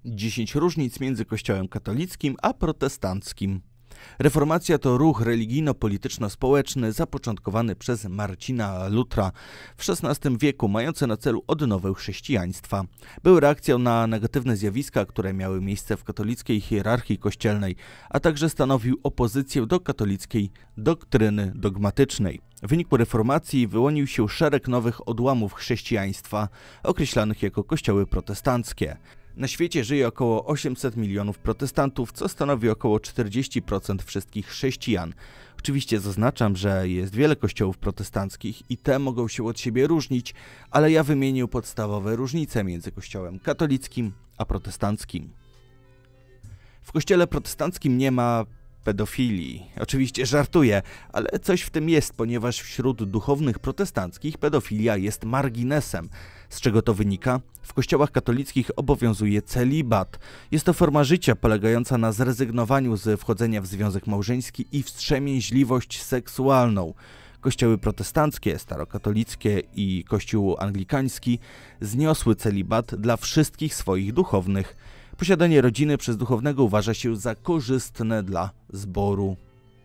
10 różnic między Kościołem katolickim a protestanckim. Reformacja to ruch religijno-polityczno-społeczny zapoczątkowany przez Marcina Lutra w XVI wieku, mający na celu odnowę chrześcijaństwa. Był reakcją na negatywne zjawiska, które miały miejsce w katolickiej hierarchii kościelnej, a także stanowił opozycję do katolickiej doktryny dogmatycznej. W wyniku reformacji wyłonił się szereg nowych odłamów chrześcijaństwa, określanych jako kościoły protestanckie. Na świecie żyje około 800 milionów protestantów, co stanowi około 40% wszystkich chrześcijan. Oczywiście zaznaczam, że jest wiele kościołów protestanckich i te mogą się od siebie różnić, ale ja wymienię podstawowe różnice między kościołem katolickim a protestanckim. W kościele protestanckim nie ma pedofilii. Oczywiście żartuję, ale coś w tym jest, ponieważ wśród duchownych protestanckich pedofilia jest marginesem. Z czego to wynika? W kościołach katolickich obowiązuje celibat. Jest to forma życia polegająca na zrezygnowaniu z wchodzenia w związek małżeński i wstrzemięźliwość seksualną. Kościoły protestanckie, starokatolickie i kościół anglikański zniosły celibat dla wszystkich swoich duchownych. Posiadanie rodziny przez duchownego uważa się za korzystne dla zboru.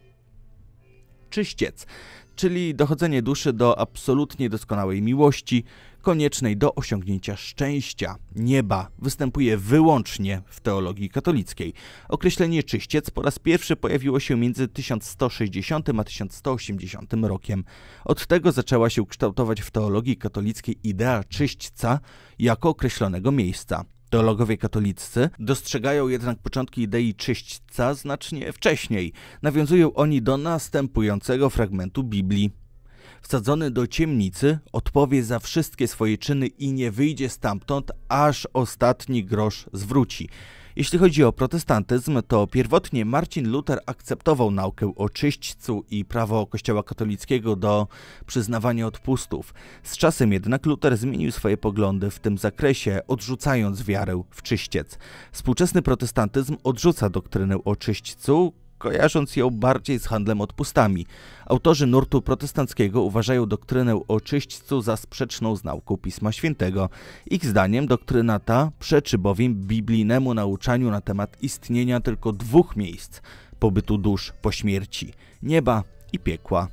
Czyściec, czyli dochodzenie duszy do absolutnie doskonałej miłości, koniecznej do osiągnięcia szczęścia, nieba, występuje wyłącznie w teologii katolickiej. Określenie czyściec po raz pierwszy pojawiło się między 1160 a 1180 rokiem. Od tego zaczęła się kształtować w teologii katolickiej idea czyśćca jako określonego miejsca. Teologowie katolicy dostrzegają jednak początki idei czyśćca znacznie wcześniej. Nawiązują oni do następującego fragmentu Biblii. Wsadzony do ciemnicy odpowie za wszystkie swoje czyny i nie wyjdzie stamtąd, aż ostatni grosz zwróci. Jeśli chodzi o protestantyzm, to pierwotnie Marcin Luther akceptował naukę o czyśćcu i prawo Kościoła katolickiego do przyznawania odpustów. Z czasem jednak Luther zmienił swoje poglądy w tym zakresie, odrzucając wiarę w czyściec. Współczesny protestantyzm odrzuca doktrynę o czyśćcu, kojarząc ją bardziej z handlem odpustami. Autorzy nurtu protestanckiego uważają doktrynę o czyśćcu za sprzeczną z nauką Pisma Świętego. Ich zdaniem doktryna ta przeczy bowiem biblijnemu nauczaniu na temat istnienia tylko dwóch miejsc pobytu dusz po śmierci – nieba i piekła.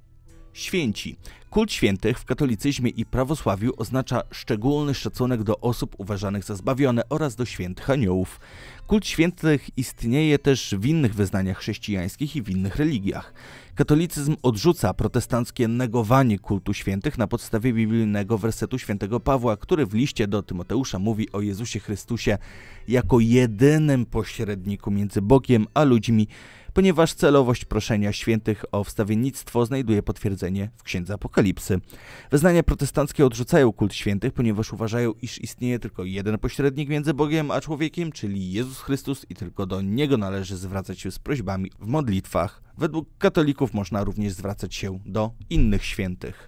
Święci. Kult świętych w katolicyzmie i prawosławiu oznacza szczególny szacunek do osób uważanych za zbawione oraz do świętych aniołów. Kult świętych istnieje też w innych wyznaniach chrześcijańskich i w innych religiach. Katolicyzm odrzuca protestanckie negowanie kultu świętych na podstawie biblijnego wersetu świętego Pawła, który w liście do Tymoteusza mówi o Jezusie Chrystusie jako jedynym pośredniku między Bogiem a ludźmi, ponieważ celowość proszenia świętych o wstawiennictwo znajduje potwierdzenie w Księdze Apokalipsy. Wyznania protestanckie odrzucają kult świętych, ponieważ uważają, iż istnieje tylko jeden pośrednik między Bogiem a człowiekiem, czyli Jezus Chrystus i tylko do Niego należy zwracać się z prośbami w modlitwach. Według katolików można również zwracać się do innych świętych.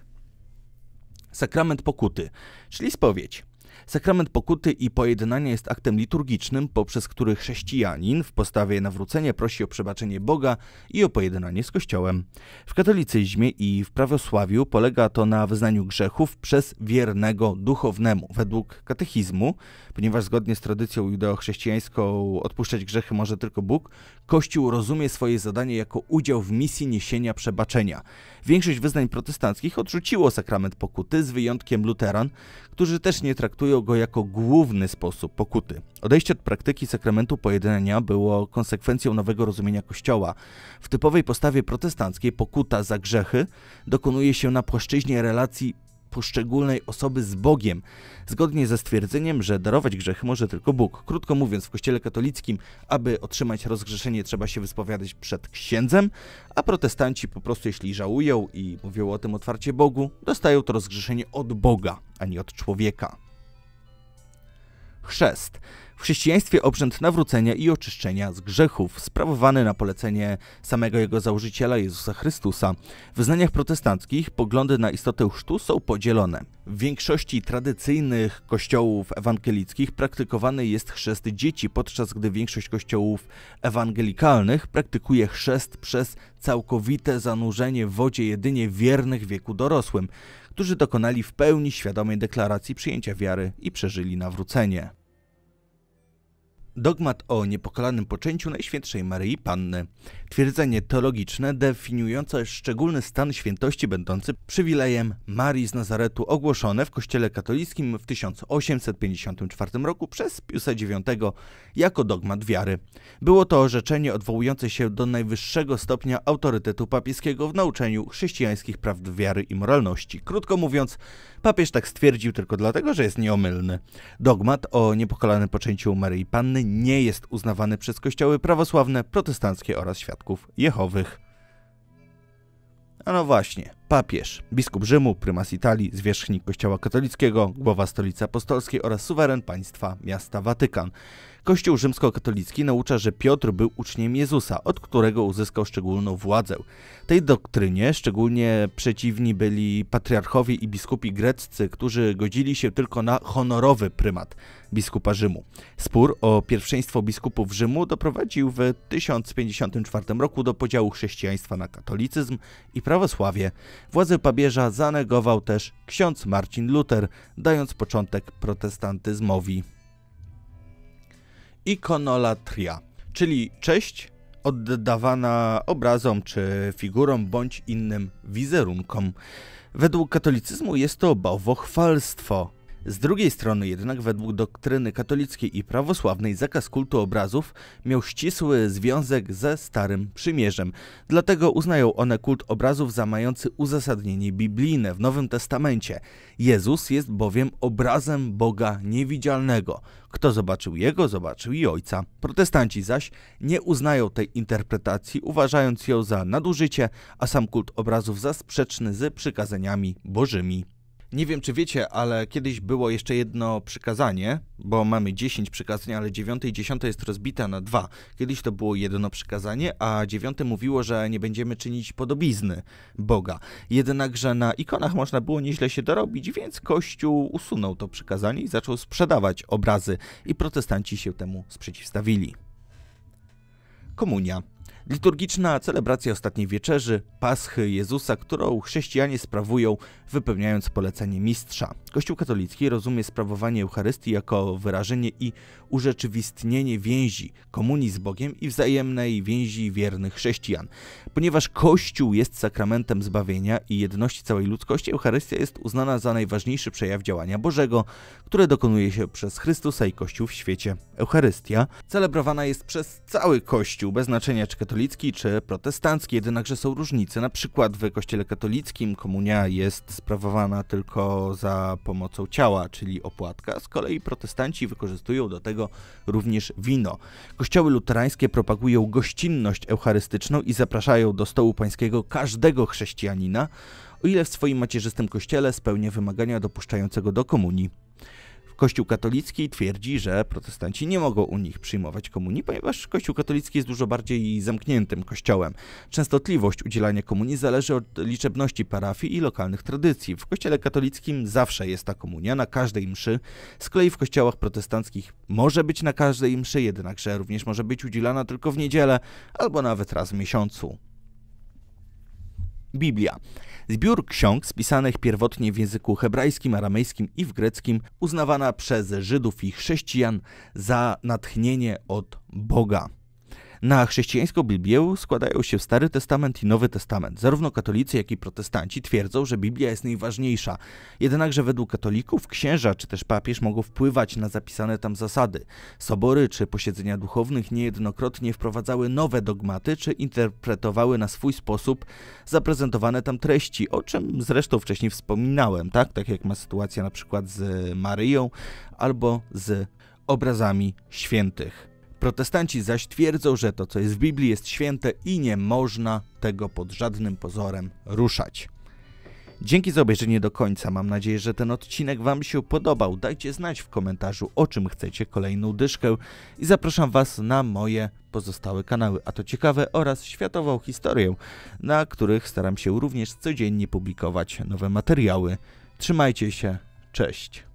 Sakrament pokuty, czyli spowiedź. Sakrament pokuty i pojednania jest aktem liturgicznym, poprzez który chrześcijanin w postawie nawrócenia prosi o przebaczenie Boga i o pojednanie z Kościołem. W katolicyzmie i w prawosławiu polega to na wyznaniu grzechów przez wiernego duchownemu. Według katechizmu, ponieważ zgodnie z tradycją judeochrześcijańską odpuszczać grzechy może tylko Bóg, Kościół rozumie swoje zadanie jako udział w misji niesienia przebaczenia. Większość wyznań protestanckich odrzuciło sakrament pokuty, z wyjątkiem luteran, którzy też nie traktują go jako główny sposób pokuty. Odejście od praktyki sakramentu pojednania było konsekwencją nowego rozumienia Kościoła. W typowej postawie protestanckiej pokuta za grzechy dokonuje się na płaszczyźnie relacji poszczególnej osoby z Bogiem, zgodnie ze stwierdzeniem, że darować grzechy może tylko Bóg. Krótko mówiąc, w Kościele katolickim, aby otrzymać rozgrzeszenie, trzeba się wyspowiadać przed księdzem, a protestanci po prostu, jeśli żałują i mówią o tym otwarcie Bogu, dostają to rozgrzeszenie od Boga, a nie od człowieka. Chrzest. W chrześcijaństwie obrzęd nawrócenia i oczyszczenia z grzechów, sprawowany na polecenie samego jego założyciela Jezusa Chrystusa. W wyznaniach protestanckich poglądy na istotę chrztu są podzielone. W większości tradycyjnych kościołów ewangelickich praktykowany jest chrzest dzieci, podczas gdy większość kościołów ewangelikalnych praktykuje chrzest przez całkowite zanurzenie w wodzie jedynie wiernych w wieku dorosłym, którzy dokonali w pełni świadomej deklaracji przyjęcia wiary i przeżyli nawrócenie. Dogmat o niepokalanym poczęciu Najświętszej Maryi Panny. Twierdzenie teologiczne definiujące szczególny stan świętości będący przywilejem Marii z Nazaretu ogłoszone w Kościele katolickim w 1854 roku przez Piusa IX jako dogmat wiary. Było to orzeczenie odwołujące się do najwyższego stopnia autorytetu papieskiego w nauczaniu chrześcijańskich prawd wiary i moralności. Krótko mówiąc, papież tak stwierdził tylko dlatego, że jest nieomylny. Dogmat o niepokalanym poczęciu Maryi Panny nie jest uznawany przez kościoły prawosławne, protestanckie oraz Świadków Jehowych. A no właśnie, papież, biskup Rzymu, prymas Italii, zwierzchnik Kościoła katolickiego, głowa Stolicy Apostolskiej oraz suweren państwa miasta Watykan. Kościół rzymskokatolicki naucza, że Piotr był uczniem Jezusa, od którego uzyskał szczególną władzę. Tej doktrynie szczególnie przeciwni byli patriarchowie i biskupi greccy, którzy godzili się tylko na honorowy prymat biskupa Rzymu. Spór o pierwszeństwo biskupów Rzymu doprowadził w 1054 roku do podziału chrześcijaństwa na katolicyzm i prawosławie. Władzę papieża zanegował też ksiądz Marcin Luter, dając początek protestantyzmowi. Ikonolatria, czyli cześć oddawana obrazom czy figurom bądź innym wizerunkom. Według katolicyzmu jest to bałwochwalstwo. Z drugiej strony jednak według doktryny katolickiej i prawosławnej zakaz kultu obrazów miał ścisły związek ze Starym Przymierzem. Dlatego uznają one kult obrazów za mający uzasadnienie biblijne w Nowym Testamencie. Jezus jest bowiem obrazem Boga niewidzialnego. Kto zobaczył Jego, zobaczył i Ojca. Protestanci zaś nie uznają tej interpretacji, uważając ją za nadużycie, a sam kult obrazów za sprzeczny z przykazaniami bożymi. Nie wiem, czy wiecie, ale kiedyś było jeszcze jedno przykazanie, bo mamy 10 przykazań, ale 9 i 10 jest rozbita na 2. Kiedyś to było jedno przykazanie, a 9 mówiło, że nie będziemy czynić podobizny Boga. Jednakże na ikonach można było nieźle się dorobić, więc Kościół usunął to przykazanie i zaczął sprzedawać obrazy i protestanci się temu sprzeciwstawili. Komunia. Liturgiczna celebracja Ostatniej Wieczerzy, Paschy Jezusa, którą chrześcijanie sprawują, wypełniając polecenie mistrza. Kościół katolicki rozumie sprawowanie Eucharystii jako wyrażenie i urzeczywistnienie więzi, komunii z Bogiem i wzajemnej więzi wiernych chrześcijan. Ponieważ Kościół jest sakramentem zbawienia i jedności całej ludzkości, Eucharystia jest uznana za najważniejszy przejaw działania Bożego, które dokonuje się przez Chrystusa i Kościół w świecie. Eucharystia celebrowana jest przez cały Kościół, bez znaczenia czy katolicki, czy protestancki, jednakże są różnice. Na przykład w Kościele katolickim komunia jest sprawowana tylko za pomocą ciała, czyli opłatka. Z kolei protestanci wykorzystują do tego również wino. Kościoły luterańskie propagują gościnność eucharystyczną i zapraszają do stołu pańskiego każdego chrześcijanina, o ile w swoim macierzystym kościele spełnia wymagania dopuszczającego do komunii. Kościół katolicki twierdzi, że protestanci nie mogą u nich przyjmować komunii, ponieważ Kościół katolicki jest dużo bardziej zamkniętym kościołem. Częstotliwość udzielania komunii zależy od liczebności parafii i lokalnych tradycji. W Kościele katolickim zawsze jest ta komunia, na każdej mszy. Z kolei w kościołach protestanckich może być na każdej mszy, jednakże również może być udzielana tylko w niedzielę albo nawet raz w miesiącu. Biblia. Zbiór ksiąg spisanych pierwotnie w języku hebrajskim, aramejskim i w greckim, uznawana przez Żydów i chrześcijan za natchnienie od Boga. Na chrześcijańską Biblię składają się Stary Testament i Nowy Testament. Zarówno katolicy, jak i protestanci twierdzą, że Biblia jest najważniejsza. Jednakże według katolików księża czy też papież mogą wpływać na zapisane tam zasady. Sobory czy posiedzenia duchownych niejednokrotnie wprowadzały nowe dogmaty czy interpretowały na swój sposób zaprezentowane tam treści, o czym zresztą wcześniej wspominałem, tak jak ma sytuacja na przykład z Maryją albo z obrazami świętych. Protestanci zaś twierdzą, że to, co jest w Biblii, jest święte i nie można tego pod żadnym pozorem ruszać. Dzięki za obejrzenie do końca. Mam nadzieję, że ten odcinek Wam się podobał. Dajcie znać w komentarzu, o czym chcecie kolejną dyszkę i zapraszam Was na moje pozostałe kanały, a to ciekawe oraz światową historię, na których staram się również codziennie publikować nowe materiały. Trzymajcie się, cześć!